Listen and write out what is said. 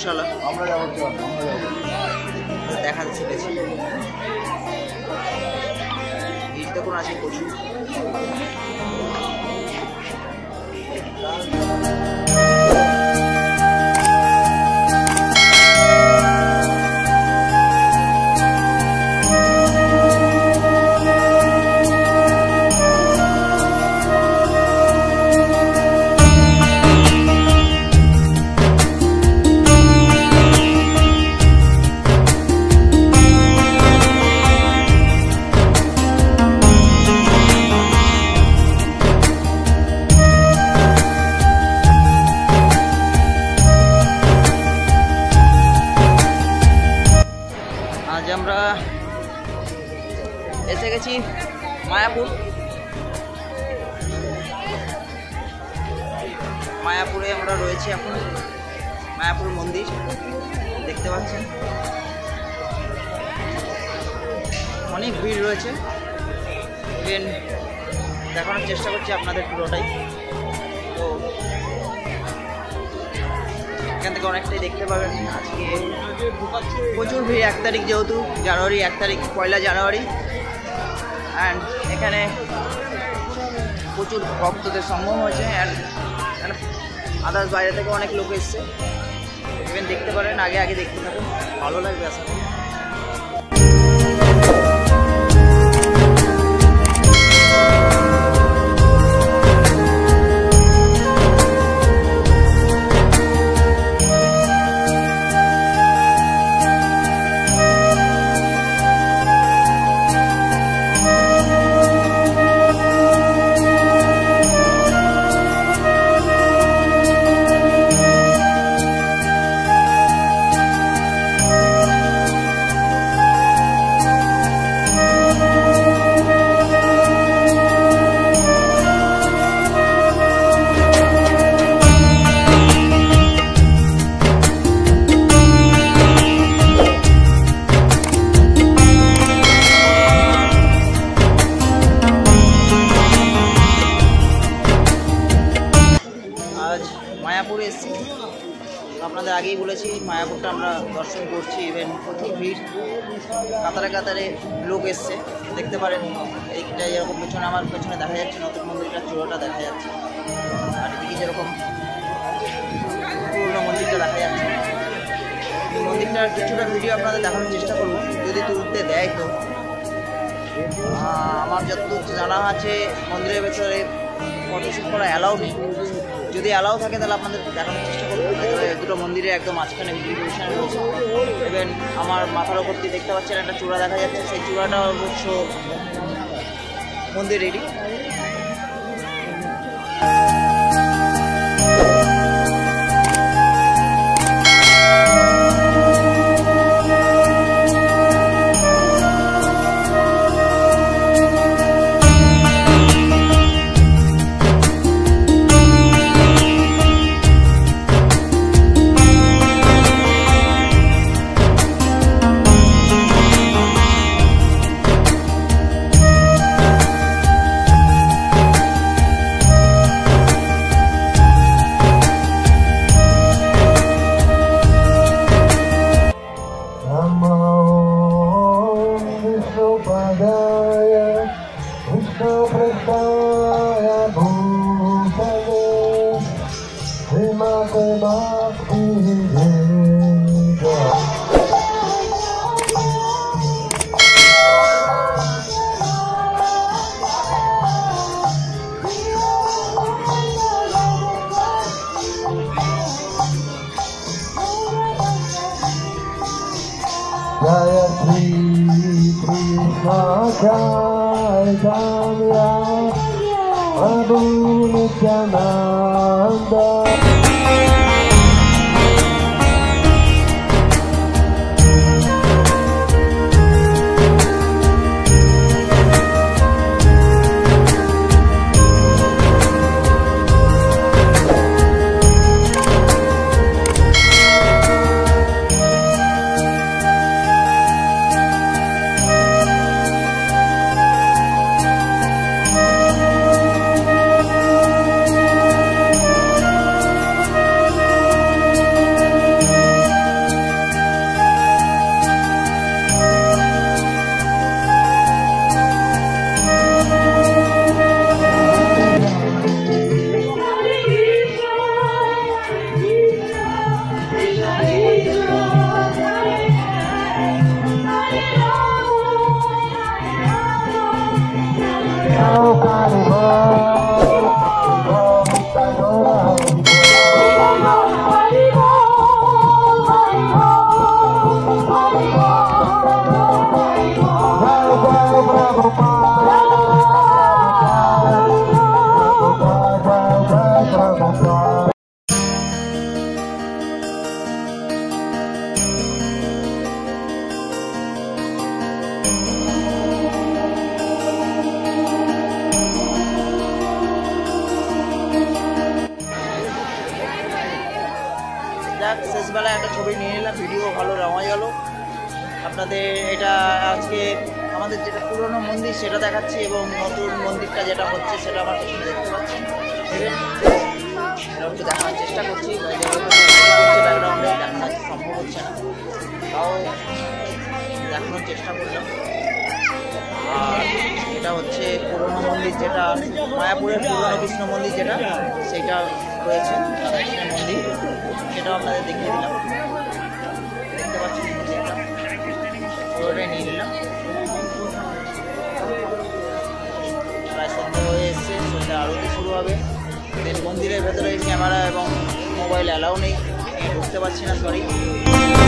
গৌশালা দেখাতে চলেছি। ভিড় দেখুন আছে প্রচুর। আমরা এসে গেছি মায়াপুর। মায়াপুরে আমরা রয়েছি এখন। মায়াপুর মন্দির দেখতে পাচ্ছেন, অনেক ভিড় রয়েছে। ইভেন দেখানোর চেষ্টা করছি আপনাদের পুরোটাই। তো এখান থেকে অনেকটাই দেখতে পাবেন। আজকে প্রচুর ভিড়, 1 তারিখ যেহেতু জানুয়ারি, 1 তারিখ পয়লা জানুয়ারি। অ্যান্ড এখানে প্রচুর ভক্তদের সমাগম হয়েছে। অ্যান্ড আদার্স বাইরে থেকে অনেক লোক এসছে। ইভেন দেখতে পারেন, আগে দেখতে থাকুন, ভালো লাগবে আশা করি। মায়াপুরে এসেছি, আপনাদের আগেই বলেছি মায়াপুরটা আমরা দর্শন করছি। ইভেন প্রচুর ভিড়, কাতারে লোক এসছে। দেখতে পারেন এইটা যেরকম পেছনে, আমার পেছনে দেখা যাচ্ছে নতুন মন্দিরটার চূড়াটা দেখা যাচ্ছে, আর এদিকে যেরকম পুরনো মন্দিরটা দেখা যাচ্ছে। এই মন্দিরটার কিছুটা ভিডিও আপনাদের দেখানোর চেষ্টা করব, যদি তুলতে দেয় তো। আমার যতদূর জানা আছে মন্দিরের ভেতরে ফটোশ্যুট করা অ্যালাউ নেই। যদি অ্যালাউ থাকে তাহলে আপনাদের দেখানোর চেষ্টা করবো। দুটো মন্দিরে একদম মাঝখানে ভিডিও পজিশন রয়েছে। ইভেন আমার মাথার ওপর দিয়ে দেখতে পাচ্ছেন একটা চূড়া দেখা যাচ্ছে, সেই চূড়াটা অবশ্য মন্দিরেরই। Jaya Shri Krishna Chaitanya Prabhu Nityananda. একটা ছবি নিয়ে নিলাম, ভিডিও ভালো নেওয়া গেল আপনাদের। এটা আজকে আমাদের যেটা পুরনো মন্দির সেটা দেখাচ্ছি এবং নতুন মন্দিরটা যেটা হচ্ছে সেটা আমার পেছনে দেখতে পাচ্ছেন। এরকম একটু দেখানোর চেষ্টা করছি, ব্যাকগ্রাউন্ডে দেখানো সম্ভব হচ্ছে না, তাও দেখানোর চেষ্টা করলাম। আর এটা হচ্ছে পুরনো মন্দির, যেটা মায়াপুরের পুরনো কৃষ্ণ মন্দির যেটা সেইটা রয়েছে, রাধাকৃষ্ণের মন্দির, সেটাও আপনাদের দেখিয়ে দিলাম। দেখতে পাচ্ছি মন্দিরটা পুরোটাই নিয়ে নিলাম। প্রায় সন্ধ্যা হয়ে এসছে, সন্ধ্যা আরতি শুরু হবে। দেন মন্দিরের ভেতরে ক্যামেরা এবং মোবাইল অ্যালাউ নেই, ঢুকতে পারছি না, সরি।